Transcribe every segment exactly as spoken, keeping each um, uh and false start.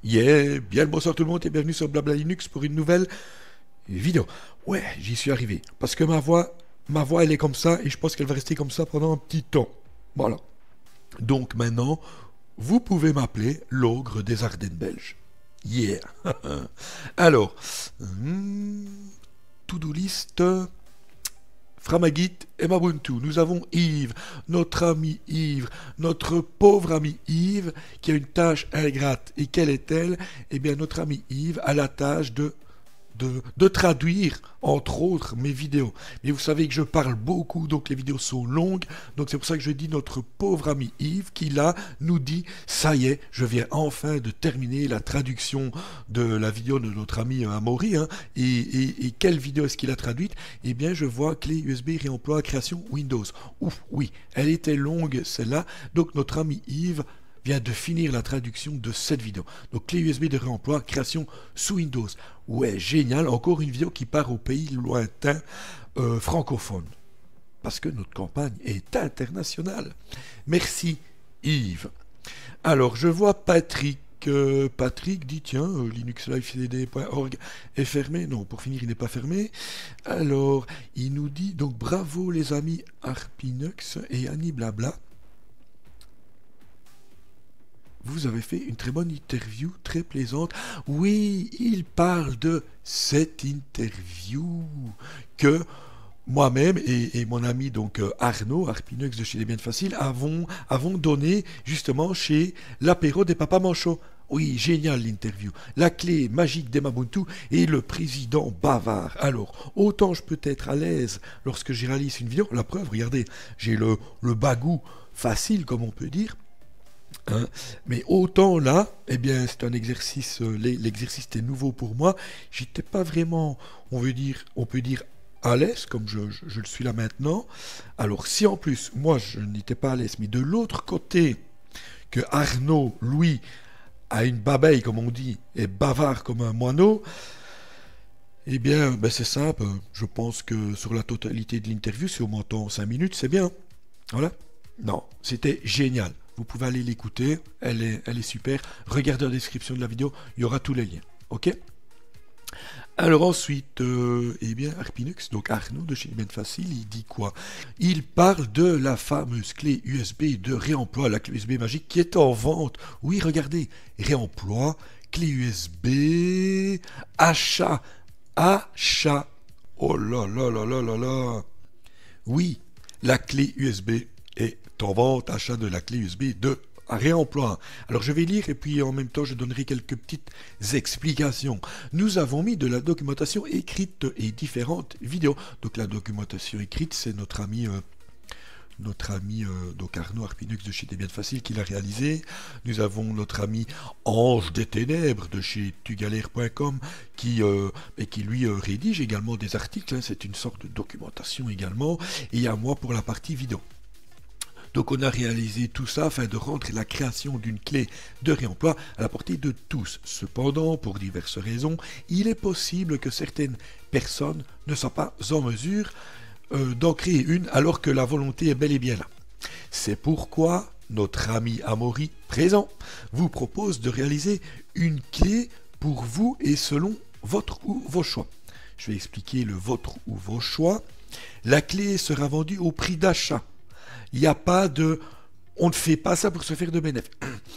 Yeah, bien le bonsoir tout le monde et bienvenue sur Blabla Linux pour une nouvelle vidéo. Ouais, j'y suis arrivé. Parce que ma voix, ma voix elle est comme ça et je pense qu'elle va rester comme ça pendant un petit temps. Voilà. Donc maintenant, vous pouvez m'appeler l'ogre des Ardennes belges. Yeah. Alors, hmm, to-do list... Framagit et Mabuntu. Nous avons Yves, notre ami Yves, notre pauvre ami Yves, qui a une tâche ingrate. Et quelle est-elle? Eh bien, notre ami Yves a la tâche de, de, de traduire, entre autres, mes vidéos. Mais vous savez que je parle beaucoup, donc les vidéos sont longues. Donc c'est pour ça que je dis notre pauvre ami Yves, qui là nous dit, ça y est, je viens enfin de terminer la traduction de la vidéo de notre ami Amaury. Hein. Et, et, et quelle vidéo est-ce qu'il a traduite? Eh bien, je vois clé U S B réemploi création Windows. Ouf, oui, elle était longue celle-là. Donc notre ami Yves vient de finir la traduction de cette vidéo. Donc clé U S B de réemploi, création sous Windows. Ouais, génial, encore une vidéo qui part au pays lointain euh, francophone. Parce que notre campagne est internationale. Merci Yves. Alors, je vois Patrick. Euh, Patrick dit, tiens, euh, linux live c d point org est fermé. Non, pour finir, il n'est pas fermé. Alors, il nous dit, donc bravo les amis Arpinux et Annie Blabla. Vous avez fait une très bonne interview, très plaisante. Oui, il parle de cette interview que moi-même et, et mon ami donc euh, Arnaud, Arpinux de chez Les Biens Faciles, avons, avons donné justement chez l'apéro des Papas Manchots. Oui, génial l'interview. La clé magique d'Emabuntu et le président bavard. Alors, autant je peux être à l'aise lorsque je réalise une vidéo. La preuve, regardez, j'ai le, le bagou facile, comme on peut dire. Hein, mais autant là, eh bien, c'est un exercice, euh, l'exercice était nouveau pour moi. J'étais pas vraiment, on veut dire, on peut dire, à l'aise, comme je, je, je le suis là maintenant. Alors, si en plus, moi, je n'étais pas à l'aise, mais de l'autre côté, que Arnaud, lui, a une babeille, comme on dit, et bavard comme un moineau, eh bien, ben c'est simple. Je pense que sur la totalité de l'interview, si on m'entend cinq minutes, c'est bien. Voilà. Non, c'était génial. Vous pouvez aller l'écouter, elle est, elle est super. Regardez la description de la vidéo, il y aura tous les liens. Ok? Alors ensuite, euh, eh bien, Arpinux, donc Arnaud de chez Ben Facile, il dit quoi? Il parle de la fameuse clé U S B de réemploi, la clé U S B magique qui est en vente. Oui, regardez, réemploi, clé U S B, achat, achat. Oh là là là là là là. Oui, la clé U S B est en vente, achat de la clé U S B de réemploi. Alors je vais lire et puis en même temps je donnerai quelques petites explications. Nous avons mis de la documentation écrite et différentes vidéos. Donc la documentation écrite, c'est notre ami euh, notre ami euh, donc Arnaud Arpinux de chez Des Biens Faciles qui l'a réalisé. Nous avons notre ami Ange des Ténèbres de chez tugalère point com qui, euh, et qui lui euh, rédige également des articles. Hein. C'est une sorte de documentation également. Et il y a moi pour la partie vidéo. Donc on a réalisé tout ça afin de rendre la création d'une clé de réemploi à la portée de tous. Cependant, pour diverses raisons, il est possible que certaines personnes ne soient pas en mesure euh, d'en créer une alors que la volonté est bel et bien là. C'est pourquoi notre ami Amaury, présent, vous propose de réaliser une clé pour vous et selon votre ou vos choix. Je vais expliquer le vôtre ou vos choix. La clé sera vendue au prix d'achat. Il n'y a pas de... On ne fait pas ça pour se faire de bénéfices.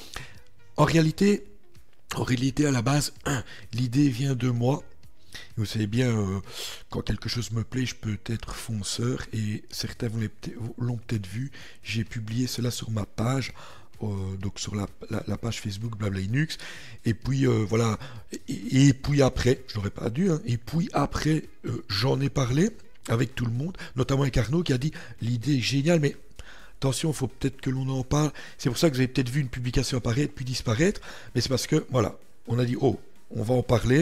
En réalité, en réalité, à la base, l'idée vient de moi. Vous savez bien, euh, quand quelque chose me plaît, je peux être fonceur. Et certains l'ont peut-être vu. J'ai publié cela sur ma page. Euh, donc sur la, la, la page Facebook Blabla Linux. Et puis, euh, voilà. Et, et puis après, je n'aurais pas dû. Hein, et puis après, euh, j'en ai parlé avec tout le monde. Notamment avec Arnaud qui a dit, l'idée est géniale, mais... Attention, il faut peut-être que l'on en parle. C'est pour ça que vous avez peut-être vu une publication apparaître puis disparaître. Mais c'est parce que, voilà, on a dit, oh, on va en parler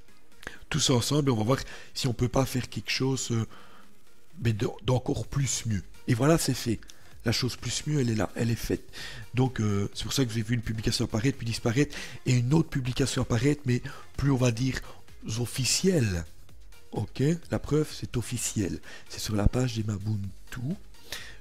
tous ensemble et on va voir si on ne peut pas faire quelque chose euh, mais d'encore plus mieux. Et voilà, c'est fait. La chose plus mieux, elle est là, elle est faite. Donc, euh, c'est pour ça que vous avez vu une publication apparaître puis disparaître et une autre publication apparaître, mais plus, on va dire, officielle. Ok, la preuve, c'est officiel. C'est sur la page d'Emabuntu.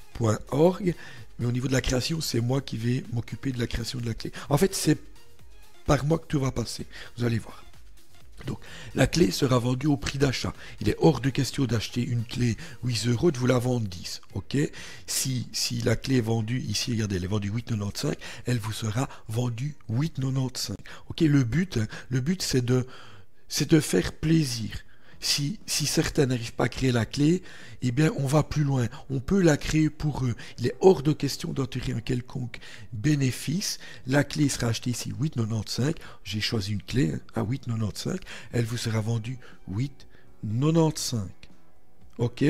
.org, mais au niveau de la création, c'est moi qui vais m'occuper de la création de la clé. En fait, c'est par mois que tout va passer. Vous allez voir. Donc, la clé sera vendue au prix d'achat. Il est hors de question d'acheter une clé huit euros, de vous la vendre dix. Ok? Si, si la clé est vendue, ici, regardez, elle est vendue huit euros quatre-vingt-quinze, elle vous sera vendue huit euros quatre-vingt-quinze. Ok? Le but, hein, le but, c'est de, c'est de faire plaisir. Si, si certains n'arrivent pas à créer la clé, eh bien, on va plus loin. On peut la créer pour eux. Il est hors de question d'en tirer un quelconque bénéfice. La clé sera achetée ici huit euros quatre-vingt-quinze. J'ai choisi une clé hein, à huit euros quatre-vingt-quinze. Elle vous sera vendue huit euros quatre-vingt-quinze. OK?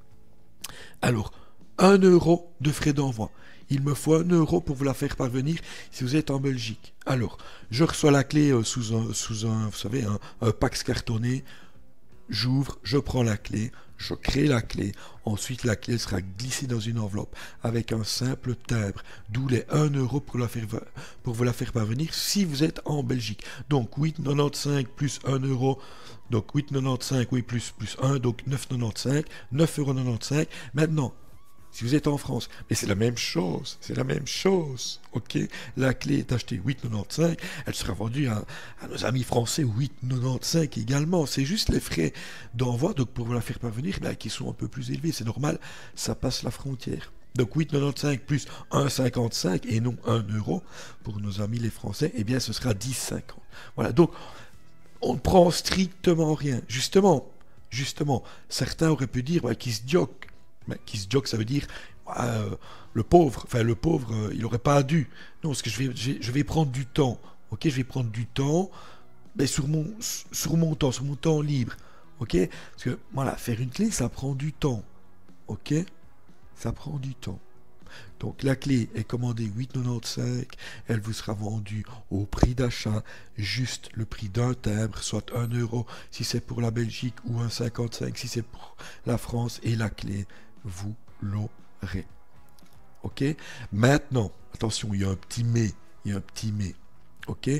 Alors, un euro de frais d'envoi. Il me faut un euro pour vous la faire parvenir si vous êtes en Belgique. Alors, je reçois la clé euh, sous un, sous un, vous savez, un, un Pax cartonné. J'ouvre, je prends la clé, je crée la clé. Ensuite, la clé sera glissée dans une enveloppe avec un simple timbre, d'où les un euro pour, la faire, pour vous la faire parvenir si vous êtes en Belgique. Donc, huit euros quatre-vingt-quinze plus un euro. Donc, huit euros quatre-vingt-quinze, oui, plus, plus un, donc neuf euros quatre-vingt-quinze, neuf euros quatre-vingt-quinze. Maintenant, si vous êtes en France, mais c'est la même chose, c'est la même chose, ok? La clé est achetée huit euros quatre-vingt-quinze, elle sera vendue à, à nos amis français huit euros quatre-vingt-quinze également. C'est juste les frais d'envoi, donc pour vous la faire parvenir, ben, qui sont un peu plus élevés, c'est normal, ça passe la frontière. Donc huit euros quatre-vingt-quinze plus un euro cinquante-cinq et non un euro pour nos amis les Français, eh bien ce sera dix euros cinquante. Voilà, donc on ne prend strictement rien. Justement, justement, certains auraient pu dire ben, qu'ils se dioquent. Mais qui se joke, ça veut dire euh, le pauvre, enfin le pauvre, euh, il n'aurait pas dû. Non, parce que je vais, je vais prendre du temps. Ok, je vais prendre du temps, mais sur mon, sur mon temps, sur mon temps libre. Ok, parce que voilà, faire une clé, ça prend du temps. Ok, ça prend du temps. Donc la clé est commandée huit euros quatre-vingt-quinze, elle vous sera vendue au prix d'achat, juste le prix d'un timbre, soit un euro si c'est pour la Belgique ou un euro cinquante-cinq si c'est pour la France, et la clé, vous l'aurez. Ok? Maintenant, attention, il y a un petit mais, il y a un petit mais. Ok?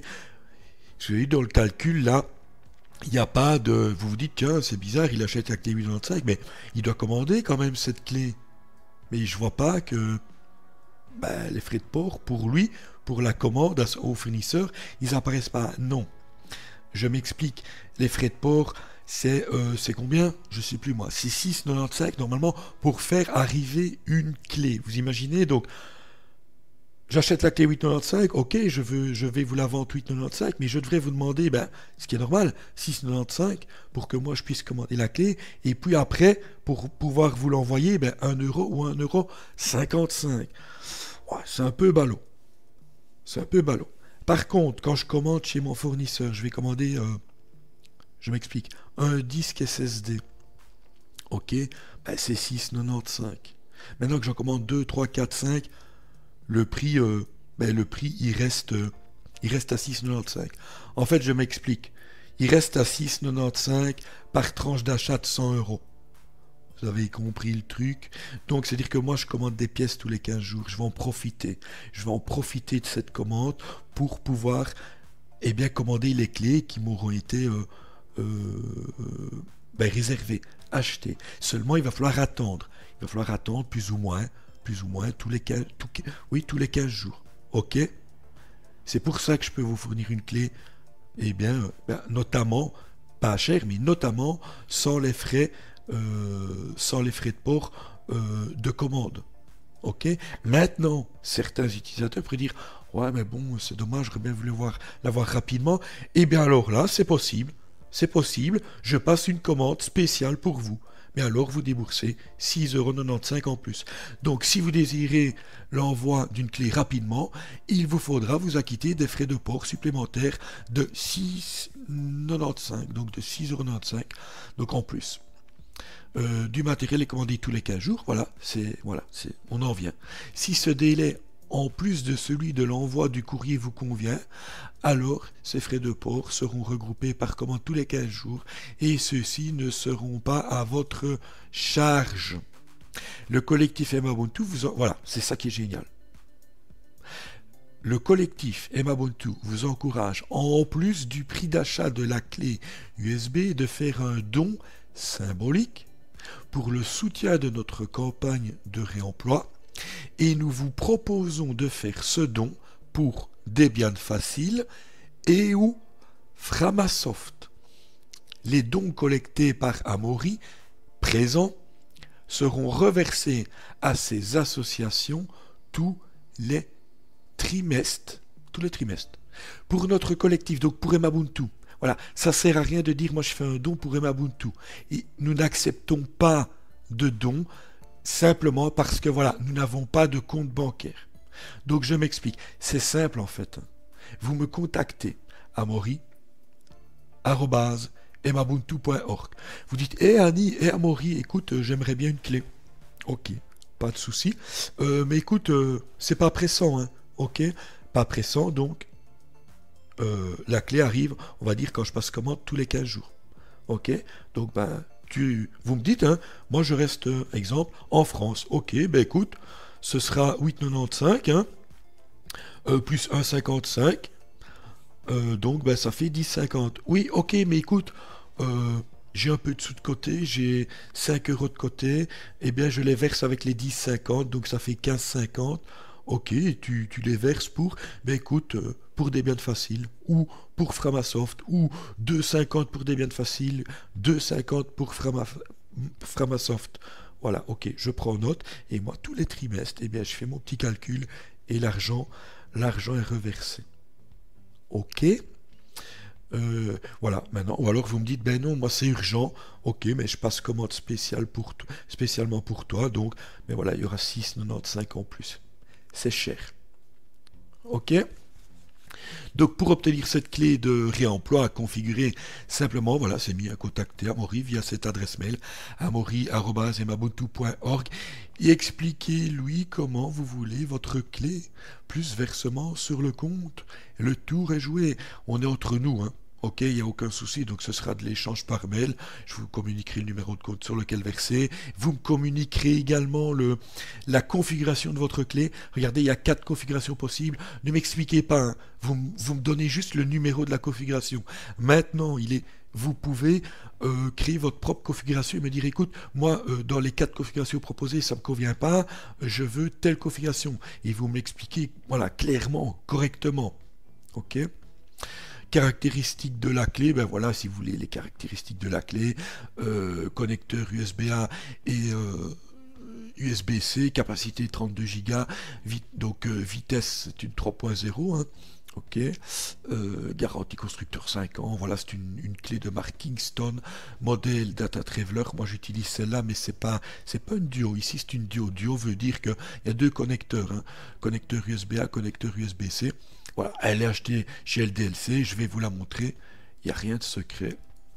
Je vous dis, dans le calcul là, il n'y a pas de... Vous vous dites, tiens, c'est bizarre, il achète la clé huit euros quatre-vingt-quinze, mais il doit commander quand même cette clé. Mais je vois pas que ben, les frais de port, pour lui, pour la commande au fournisseur, ils n'apparaissent pas. Non. Je m'explique. Les frais de port, c'est euh, c'est combien? Je sais plus moi. C'est six euros quatre-vingt-quinze normalement pour faire arriver une clé. Vous imaginez? Donc, j'achète la clé huit euros quatre-vingt-quinze, ok, je, veux, je vais vous la vendre huit euros quatre-vingt-quinze, mais je devrais vous demander, ben, ce qui est normal, six euros quatre-vingt-quinze pour que moi je puisse commander la clé, et puis après, pour pouvoir vous l'envoyer, ben, un euro ou un euro cinquante-cinq. Ouais, c'est un peu ballot. C'est un peu ballot. Par contre, quand je commande chez mon fournisseur, je vais commander, euh, je m'explique, un disque S S D. Ok, ben, c'est six euros quatre-vingt-quinze. Maintenant que j'en commande deux, trois, quatre, cinq, le prix, euh, ben, le prix, il reste, euh, il reste à six euros quatre-vingt-quinze. En fait, je m'explique. Il reste à six euros quatre-vingt-quinze par tranche d'achat de cent euros. Vous avez compris le truc. Donc, c'est-à-dire que moi, je commande des pièces tous les quinze jours. Je vais en profiter. Je vais en profiter de cette commande pour pouvoir, eh bien, commander les clés qui m'auront été euh, euh, ben, réservées, achetées. Seulement, il va falloir attendre. Il va falloir attendre plus ou moins, plus ou moins tous les quinze, tout, oui, tous les quinze jours. Ok? C'est pour ça que je peux vous fournir une clé, eh bien, ben, notamment, pas cher, mais notamment sans les frais. Euh, sans les frais de port euh, de commande. Ok. Maintenant, certains utilisateurs pourraient dire ouais, mais bon, c'est dommage, j'aurais bien voulu voir, l'avoir rapidement. Eh bien, alors là, c'est possible. C'est possible. Je passe une commande spéciale pour vous. Mais alors, vous déboursez six euros quatre-vingt-quinze en plus. Donc, si vous désirez l'envoi d'une clé rapidement, il vous faudra vous acquitter des frais de port supplémentaires de six euros quatre-vingt-quinze. Donc, de six euros quatre-vingt-quinze. Donc, en plus. Euh, du matériel est commandé tous les quinze jours, voilà, c'est, voilà, c'est, on en vient. Si ce délai, en plus de celui de l'envoi du courrier, vous convient, alors ces frais de port seront regroupés par commande tous les quinze jours et ceux-ci ne seront pas à votre charge. Le collectif Emabuntu, vous en... voilà, c'est ça qui est génial. Le collectif Emabuntu vous encourage, en plus du prix d'achat de la clé U S B, de faire un don symbolique pour le soutien de notre campagne de réemploi, et nous vous proposons de faire ce don pour Debian Facile et ou Framasoft. Les dons collectés par Amaury, présents, seront reversés à ces associations tous les trimestres. Tous les trimestres. Pour notre collectif, donc pour Emabuntu, voilà, ça sert à rien de dire moi je fais un don pour Emabuntu. Et nous n'acceptons pas de dons simplement parce que voilà, nous n'avons pas de compte bancaire. Donc je m'explique, c'est simple en fait. Vous me contactez à amaury arobase emabuntu point org. Vous dites, hé hey Annie, hé hey Amaury, écoute, euh, j'aimerais bien une clé. Ok, pas de souci. Euh, mais écoute, euh, c'est pas pressant, hein. Ok, pas pressant, donc euh, la clé arrive, on va dire, quand je passe commande tous les quinze jours. Ok, donc ben, tu, vous me dites, hein, moi je reste, euh, exemple, en France. Ok, ben écoute, ce sera huit virgule quatre-vingt-quinze, hein, euh, plus un virgule cinquante-cinq. Euh, donc ben, ça fait dix virgule cinquante. Oui, ok, mais écoute, euh, j'ai un peu de sous de côté, j'ai cinq euros de côté, eh bien je les verse avec les dix virgule cinquante, donc ça fait quinze virgule cinquante. Ok, tu, tu les verses pour, ben écoute, euh, pour des biens faciles, ou pour Framasoft, ou deux virgule cinquante pour des biens faciles, deux virgule cinquante pour Frama, Framasoft. Voilà, ok, je prends note, et moi tous les trimestres, eh bien je fais mon petit calcul, et l'argent, l'argent est reversé. Ok, euh, voilà, maintenant, ou alors vous me dites, ben non, moi c'est urgent, ok, mais je passe commande spéciale pour spécialement pour toi, donc, mais voilà, il y aura six virgule quatre-vingt-quinze en plus. C'est cher. Ok. Donc pour obtenir cette clé de réemploi à configurer, simplement, voilà, c'est mis à contacter Amaury via cette adresse mail, amaury arobase emabuntu point org, et expliquez-lui comment vous voulez votre clé, plus versement sur le compte. Le tour est joué. On est entre nous, hein. Ok, il n'y a aucun souci, donc ce sera de l'échange par mail. Je vous communiquerai le numéro de compte sur lequel verser. Vous me communiquerez également le, la configuration de votre clé. Regardez, il y a quatre configurations possibles. Ne m'expliquez pas, hein. vous, vous me donnez juste le numéro de la configuration. Maintenant, il est, vous pouvez euh, créer votre propre configuration et me dire, écoute, moi, euh, dans les quatre configurations proposées, ça ne me convient pas, je veux telle configuration. Et vous m'expliquez, voilà, clairement, correctement. Ok ? Caractéristiques de la clé, ben voilà, si vous voulez les caractéristiques de la clé, euh, connecteur U S B A et euh, U S B C, capacité trente-deux giga, vit, donc euh, vitesse c'est une trois point zéro, hein, ok, euh, garantie constructeur cinq ans, voilà, c'est une, une clé de marque Kingston, modèle Data Traveler, moi j'utilise celle-là, mais c'est pas c'est pas une duo, ici c'est une duo, duo veut dire qu'il y a deux connecteurs, hein, connecteur U S B A, connecteur U S B C. Voilà, elle est achetée chez L D L C, je vais vous la montrer, il n'y a rien de secret.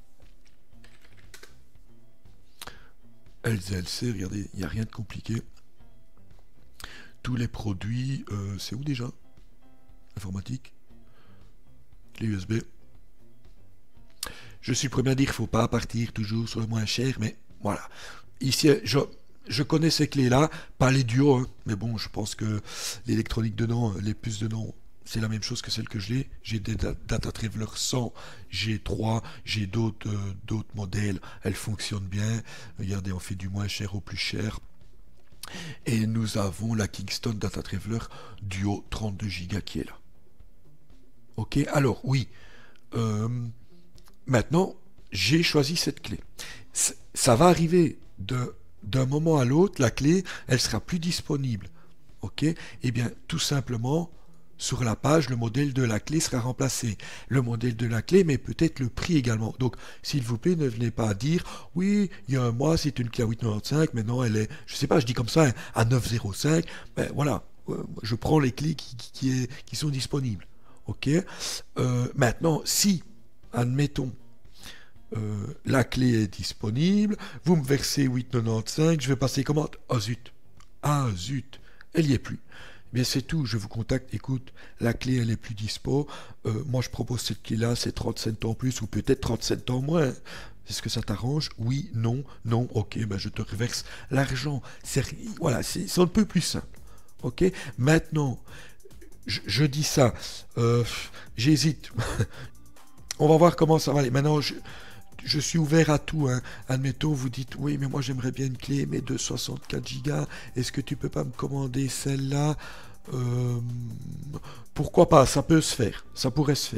L D L C, regardez, il n'y a rien de compliqué. Tous les produits, euh, c'est où déjà? Informatique, clé U S B. Je suis le premier à dire qu'il ne faut pas partir toujours sur le moins cher, mais voilà. Ici, je, je connais ces clés-là, pas les duos, hein, mais bon, je pense que l'électronique dedans, les puces dedans, c'est la même chose que celle que j'ai. J'ai des Data Traveler cent, G trois, j'ai d'autres euh, d'autres modèles. Elles fonctionnent bien. Regardez, on fait du moins cher au plus cher. Et nous avons la Kingston Data Traveler Duo trente-deux giga qui est là. Ok, alors oui. Euh, maintenant, j'ai choisi cette clé. C- ça va arriver de, d'un moment à l'autre, la clé, elle sera plus disponible. Ok, eh bien, tout simplement, sur la page, le modèle de la clé sera remplacé. Le modèle de la clé, mais peut-être le prix également. Donc, s'il vous plaît, ne venez pas dire, oui, il y a un mois, c'est une clé à huit virgule quatre-vingt-quinze, maintenant elle est, je sais pas, je dis comme ça, hein, à neuf virgule zéro cinq. Ben voilà, euh, je prends les clés qui, qui, qui, est, qui sont disponibles. Ok. Euh, maintenant, si, admettons, euh, la clé est disponible, vous me versez huit virgule quatre-vingt-quinze, je vais passer commande. Ah zut, ah zut, elle n'y est plus. Bien c'est tout, je vous contacte, écoute, la clé elle est plus dispo, euh, moi je propose cette clé là, c'est trente cents en plus ou peut-être trente cents en moins. Est-ce que ça t'arrange? Oui, non, non, ok, ben je te reverse l'argent. C'est, voilà, c'est, c'est un peu plus simple. Ok, maintenant, je, je dis ça, euh, j'hésite. On va voir comment ça va aller. Maintenant, je, je suis ouvert à tout, hein. Admettons, vous dites, oui, mais moi j'aimerais bien une clé, mais de soixante-quatre gigas. Est-ce que tu peux pas me commander celle-là? euh, Pourquoi pas? Ça peut se faire. Ça pourrait se faire.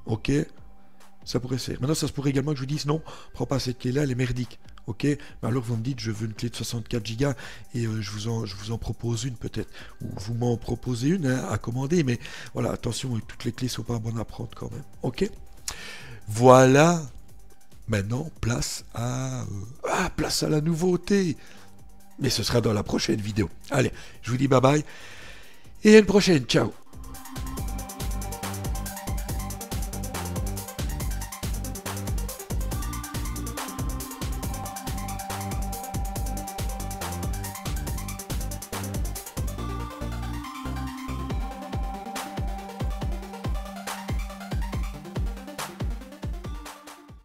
ok? Ça pourrait se faire. Maintenant, ça se pourrait également que je vous dise non, prends pas cette clé-là, elle est merdique. Ok? Mais alors vous me dites, je veux une clé de soixante-quatre gigas et euh, je, vous en, je vous en propose une peut-être. Ou vous m'en proposez une hein, à commander, mais voilà, attention, toutes les clés sont pas bonnes à prendre quand même. Ok? Voilà. Maintenant, place à, euh, ah, place à la nouveauté. Mais ce sera dans la prochaine vidéo. Allez, je vous dis bye bye et à une prochaine. Ciao.